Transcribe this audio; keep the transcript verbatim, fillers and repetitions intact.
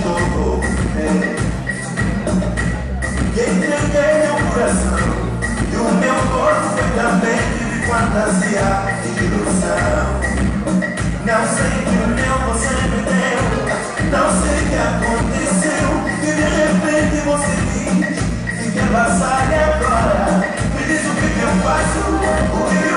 jogou bem. Que entreguei meu coração e o meu corpo foi também de fantasia e ilusão. Não sei que o meu você me deu, não sei o que aconteceu, e de repente você diz que quer passar e agora me diz o que eu faço, o que